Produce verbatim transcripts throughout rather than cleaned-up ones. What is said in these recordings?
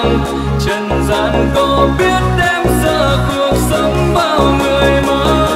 gian, trần gian có biết đêm giờ cuộc sống bao người mơ.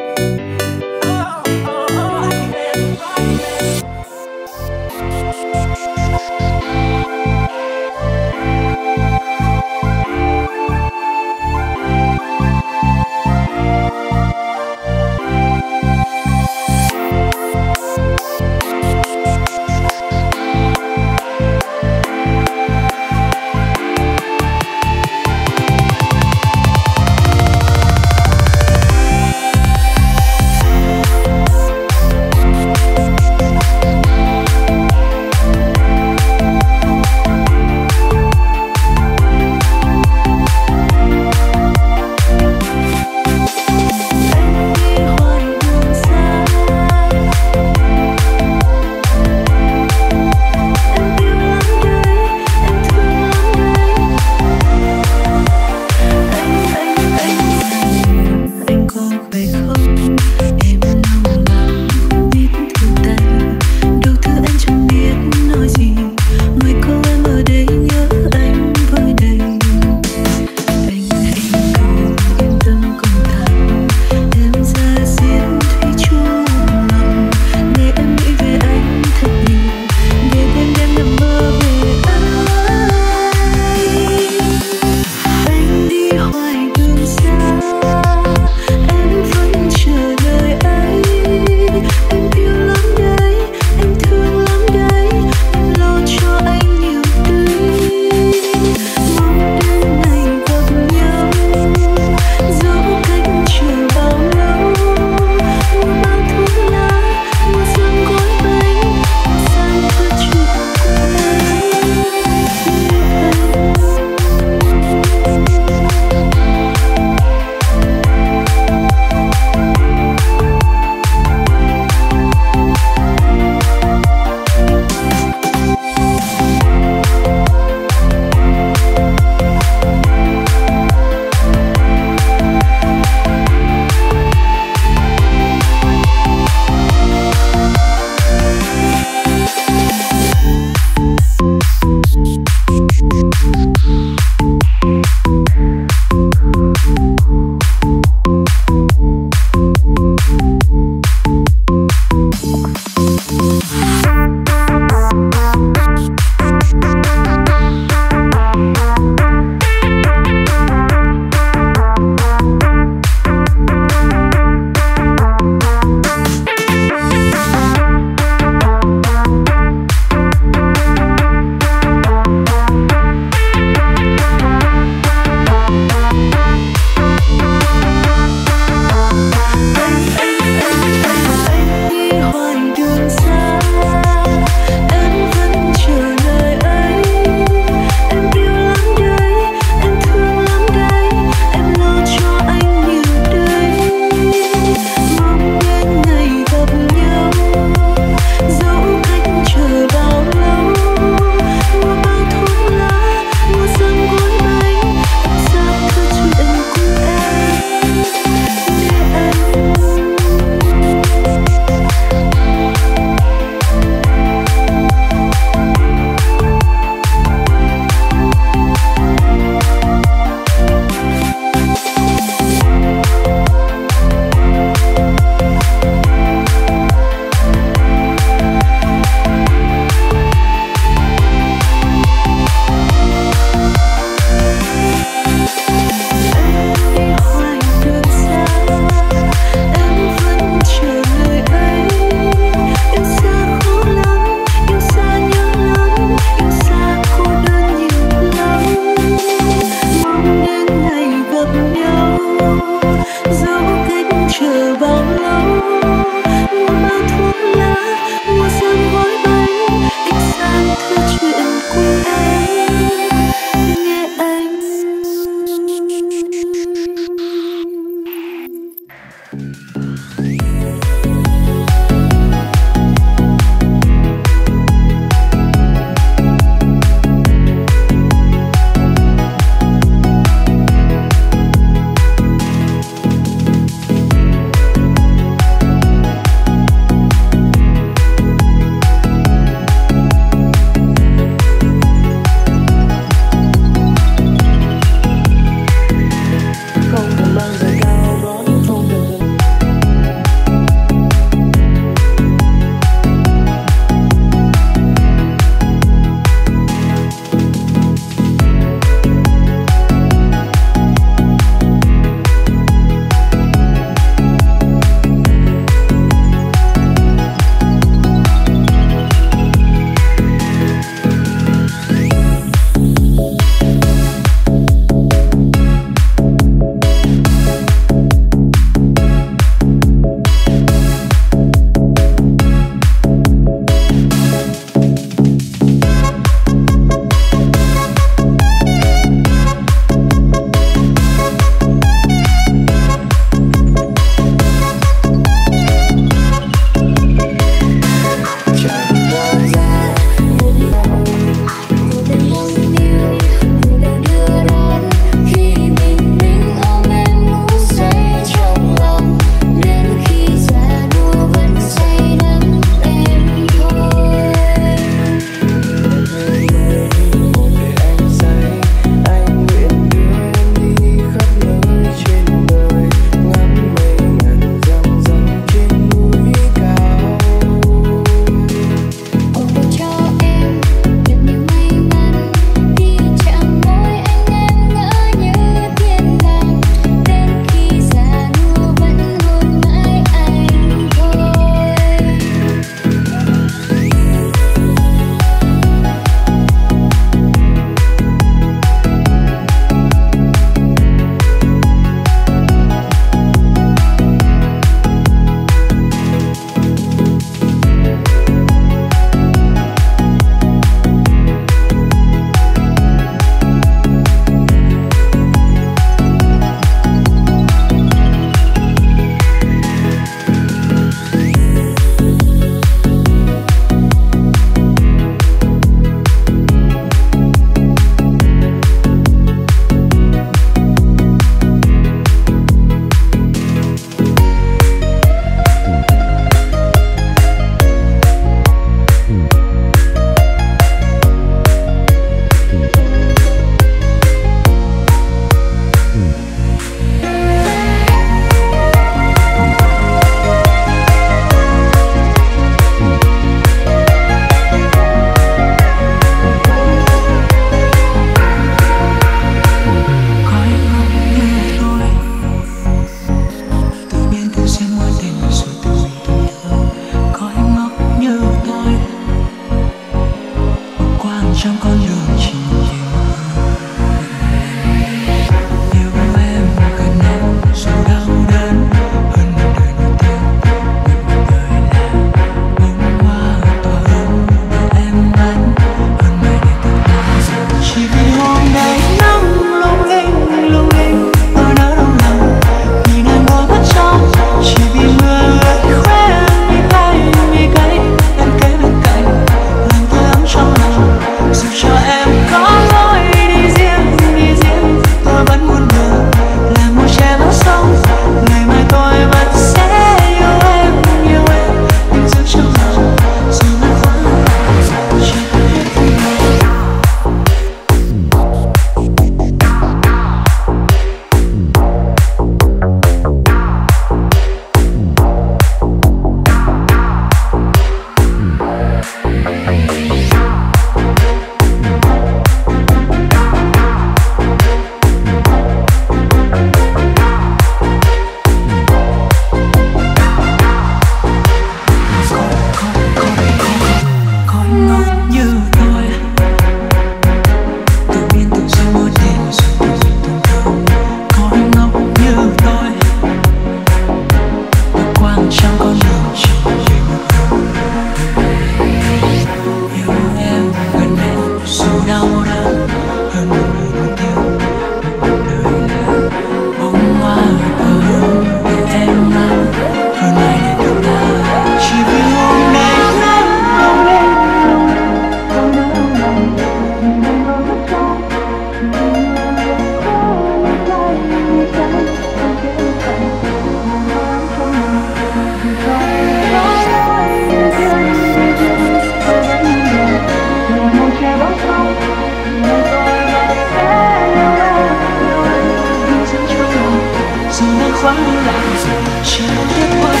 vắng lặng rồi chưa biết quay.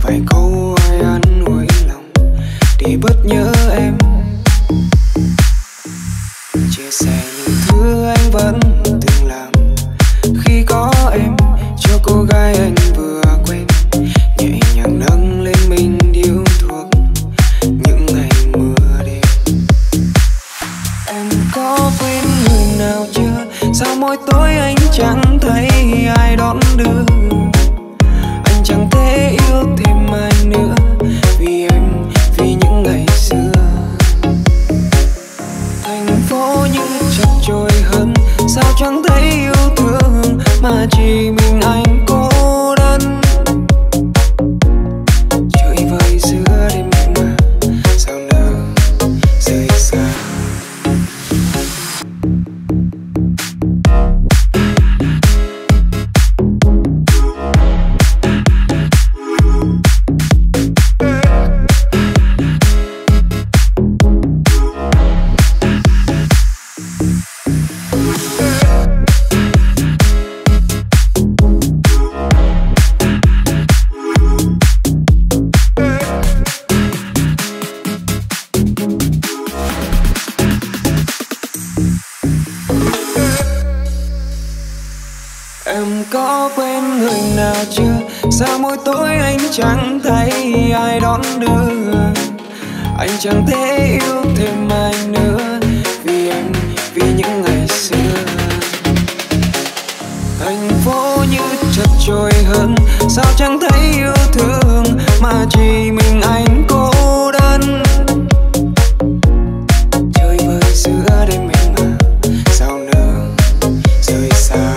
vài câu ai an ủi lòng để bớt nhớ em, chia sẻ những thứ anh vẫn từng làm khi có em, cho cô gái anh vừa quen nhẹ nhàng nâng lên mình điếu thuốc những ngày mưa đêm. Em có quên người nào chưa? Sao mỗi tối anh chẳng thấy ai đón đưa, anh chẳng thể yêu thêm ai nữa vì em, vì những ngày xưa. Thành phố như chật chội hơn, sao chẳng thấy yêu thương mà chỉ mình anh cô đơn. Chơi vơi giữa đêm mà sao nỡ rời xa. Em có quen người nào chưa? Sao mỗi tối anh chẳng thấy ai đón đưa, anh chẳng thể yêu thêm ai nữa vì em, vì những ngày xưa. Thành phố như chật chội hơn, sao chẳng thấy yêu thương mà chỉ mình anh cô đơn. Chơi vơi giữa đêm em mà sao nỡ rời xa.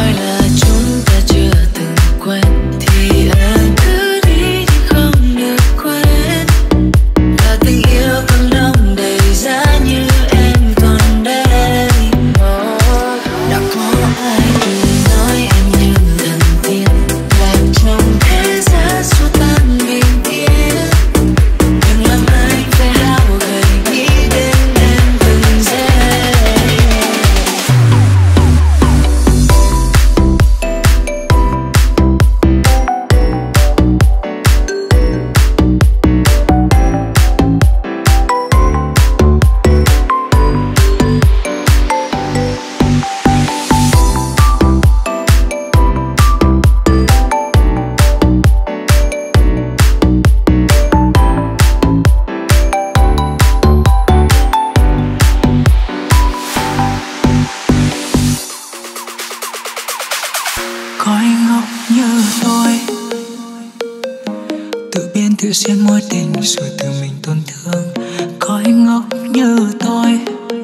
tự xuyên mối tình rồi tự mình tổn thương. Có anh ngốc như tôi,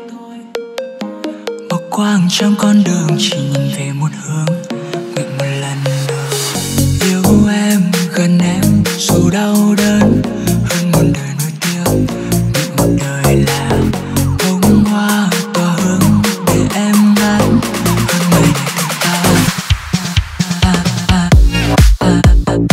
bỏ quang trong con đường chỉ nhìn về một hướng. Nguyện một lần nữa yêu em, gần em dù đau đớn hơn một đời nổi tiếng. Nguyện một đời là bông hoa tỏa hương để em ngát hơn ngày này của ta. À, à, à, à, à.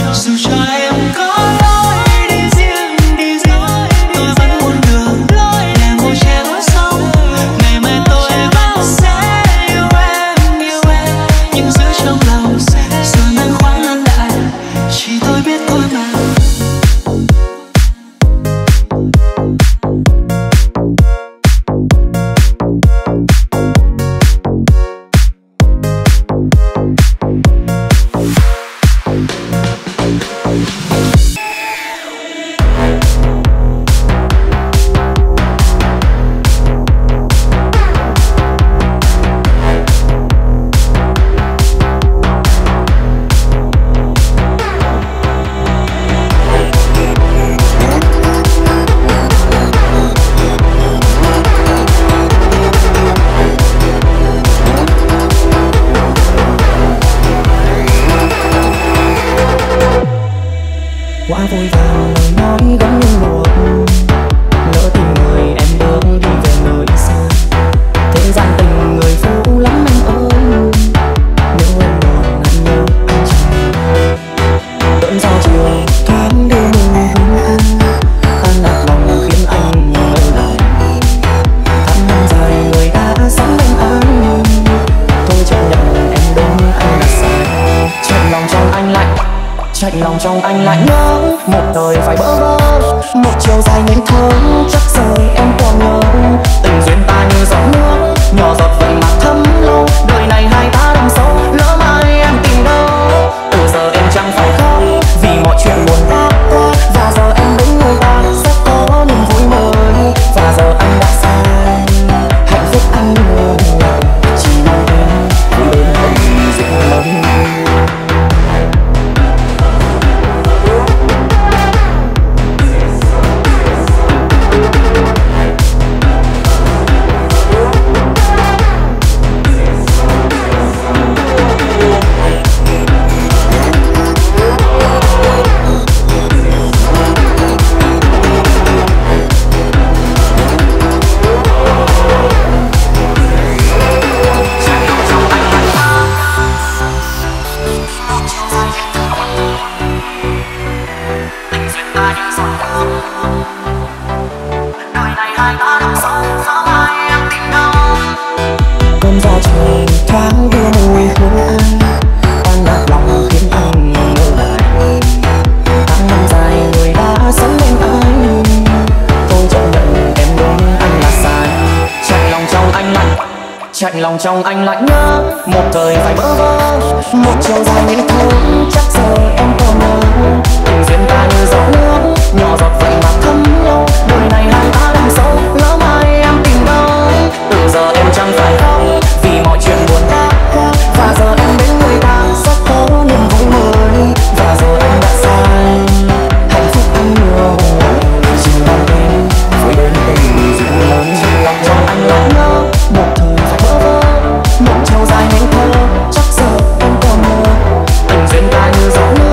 dù cho em có lối đi riêng đi riêng, tôi vẫn muốn đường để một che lối sống. Ngày mai tôi vẫn sẽ yêu em yêu em, nhưng giữ trong lòng rồi mang khoan ngăn lại, chỉ tôi biết thôi mà. Quá vội vàng lời nói gấm như luộc, lỡ tình người em bước đi về nơi xa. Thế gian tình người phũ lắm anh ơi, nếu em buồn anh nhớ anh chẳng. Cơn gió chiều thoáng đưa mùi hương anh, tan lạc lòng khiến anh ngỡ lại. Tháng năm dài người đã sống bên anh, tôi chấp nhận em đúng anh là sai. Chạy lòng trong anh lạnh, chạy lòng trong anh lại nhớ, một đời phải bỡ vơ, một chiều dài nên thơ. Chắc rồi em còn nhớ, tình duyên ta như giọt nước, nhỏ giọt vậy mà thấm lâu. Đời này hai ta đằng sâu, lỡ mai em tìm đâu. Từ giờ em chẳng phải khóc, vì mọi chuyện buồn đã qua. Và giờ em đến người ta sẽ có niềm vui mới. Và giờ anh đã sai, hạnh phúc anh nhiều, chỉ mong em vui đến không dịu lòng. Cơn gió trời thoáng đưa mùi hương anh, tan lạc lòng khiến anh ngỡ lại. Tháng năm dài người đã sống bên anh, tôi chấp nhận em đúng anh là sai. Chạy lòng trong anh lạnh, chạy lòng trong anh lại nhớ, một thời phải bỡ vơ, một chiều dài nên thơ. Chắc giờ em còn nhớ, tình duyên ta như giọt nước, nhỏ giọt vậy mà thấm lâu. Đời này hai ta đằng sâu, lỡ mai em tìm đâu. Từ giờ em chẳng phải khóc, vì mọi chuyện buồn đã qua. Và giờ em đến người ta sẽ có niềm vui mới. Và giờ anh đã sai, hạnh phúc anh nhiều, chỉ mong em vui đến tình dịu lớn. Chỉ lòng trong anh lại nhớ, một thời phải bỡ vơ, một chiều dài nên thơ. Chắc giờ em còn nhớ, tình duyên ta như giọt nước.